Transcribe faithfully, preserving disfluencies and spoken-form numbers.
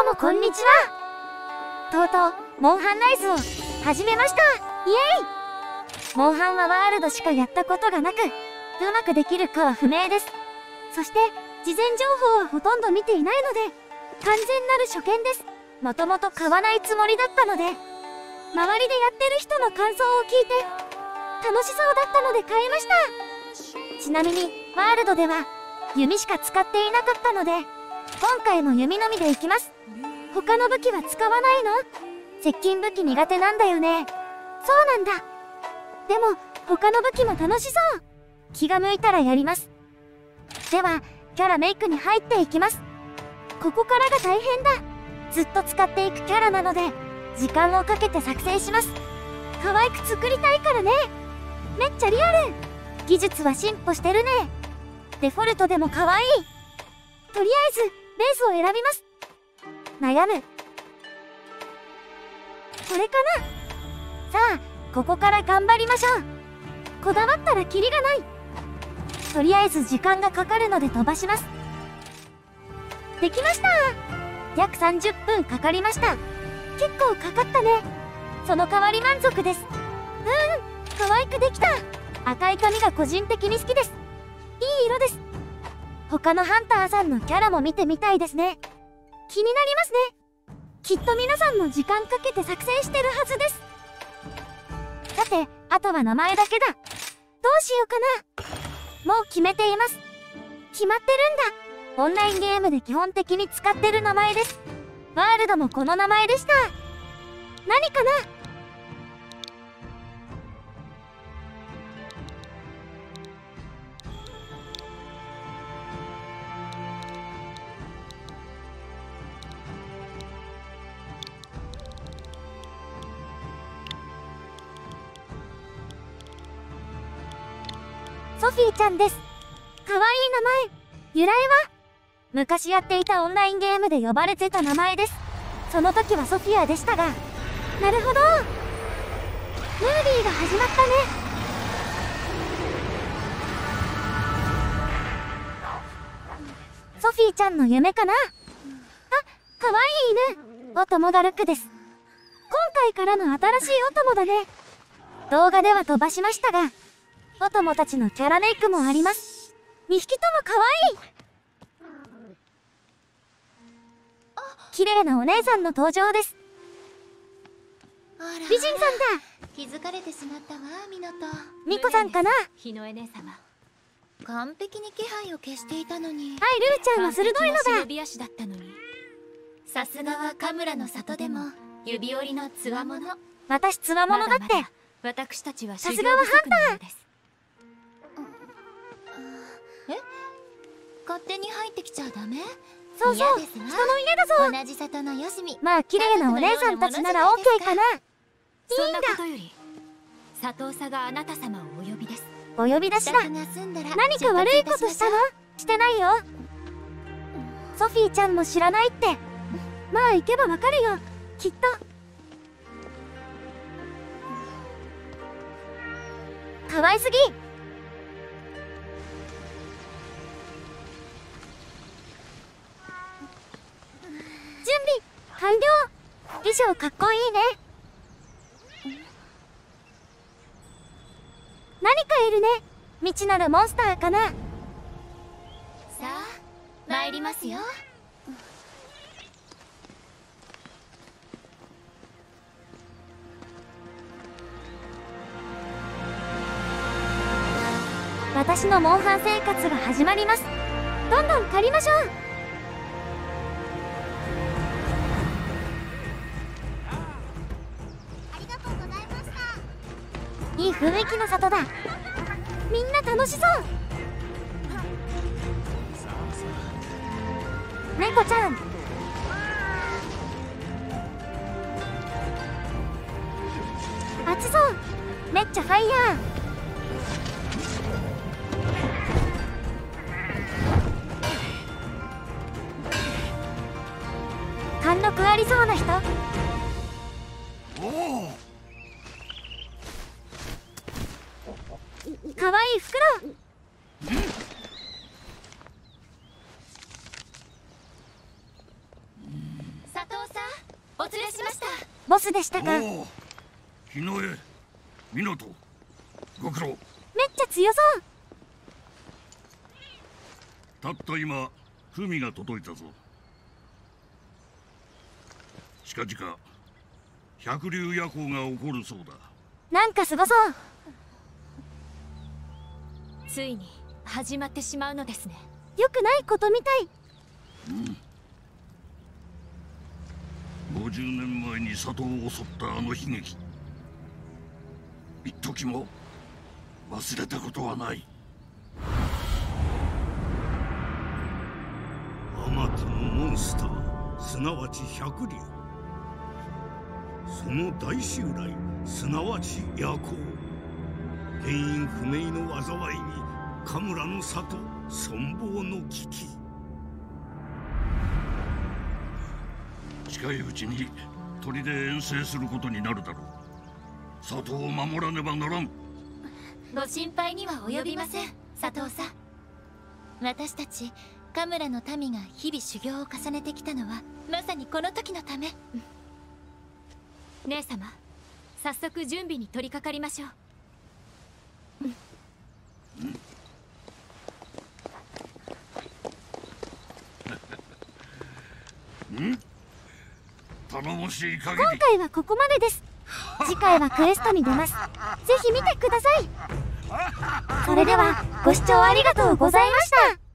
もこんにちは。とうとうモンハンライズを始めました。イエイ。モンハンはワールドしかやったことがなく、うまくできるかは不明です。そして事前情報はほとんど見ていないので完全なる初見です。もともと買わないつもりだったので、周りでやってる人の感想を聞いて楽しそうだったので買いました。ちなみにワールドでは弓しか使っていなかったので、今回も弓のみでいきます。他の武器は使わないの？接近武器苦手なんだよね。そうなんだ。でも他の武器も楽しそう。気が向いたらやります。ではキャラメイクに入っていきます。ここからが大変だ。ずっと使っていくキャラなので時間をかけて作成します。可愛く作りたいからね。めっちゃリアル。技術は進歩してるね。デフォルトでも可愛い。とりあえずレースを選びます。悩む。これかな。さあここから頑張りましょう。こだわったらキリがない。とりあえず時間がかかるので飛ばします。できました。約さんじゅっぷんかかりました。結構かかったね。その代わり満足です。うん、可愛くできた。赤い髪が個人的に好きです。いい色です。他のハンターさんのキャラも見てみたいですね。気になりますね。きっと皆さんも時間かけて作成してるはずです。さて、あとは名前だけだ。どうしようかな。もう決めています。決まってるんだ。オンラインゲームで基本的に使ってる名前です。ワールドもこの名前でした。何かな。ソフィーちゃんです。かわいい名前。由来は昔やっていたオンラインゲームで呼ばれてた名前です。その時はソフィアでしたが。なるほど。ムービーが始まったね。ソフィーちゃんの夢かな。あ、かわいい犬。お供がルックです。今回からの新しいお供だね。動画では飛ばしましたが、お供たちのキャラメイクもあります。にひきともかわいい。綺麗なお姉さんの登場です。美人さんだ。 気づかれてしまったわ、ミノト。 ミコさんかな。 日の絵姉様。完璧に気配を消していたのに。 はい、ルーちゃんは鋭いのだ。 忍び足だったのに。さすがはカムラの里でも指折りのつわもの。 私つわものだって。 まだまだ私たちはさすがはハンターです。 え？勝手に入ってきちゃダメ？ そうそう、人の家だぞ。 同じ里のよしみ。 まあ綺麗なお姉さんたちならオッケーかな。いいんだ。 そんなことより佐藤さがあなた様をお呼びです。 お呼び出しだ。何か悪いことしたの？してないよ。ソフィーちゃんも知らないって。まあ行けばわかるよ、きっと。可愛すぎ。準備完了。衣装かっこいいね。何かいるね。未知なるモンスターかな。さあ参りますよ。 私のモンハン生活が始まります。どんどん借りましょう。ありがとうございました。いい雰囲気の里だ。みんな楽しそう。猫ちゃん。熱そう。めっちゃファイヤー。貫禄ありそうな人。かわいい袋。 さお連れしました。 ボスでしたか。めっおお、日の絵、湊、ご苦労。 ちゃ強そう。 たった今文が届いたぞ。近々百竜夜行が起こるそうだ。 なんかすごそう。 ついに始まってしまうのですね。 良くないことみたい。 うん、ごじゅうねんまえに里を襲ったあの悲劇、一時も忘れたことはない。 あまたのモンスター、すなわち百竜。その大襲来、すなわち夜行。原因不明の災いに神楽の里、存亡の危機。 近いうちに砦で遠征することになるだろう。里を守らねばならん。 ご心配には及びません、佐藤さん。私たちカムラの民が日々修行を重ねてきたのはまさにこの時のため。姉様、早速準備に取り掛かりましょう。 ん？頼もしい限り。 今回はここまでです。次回はクエストに出ます。ぜひ見てください。それではご視聴ありがとうございました。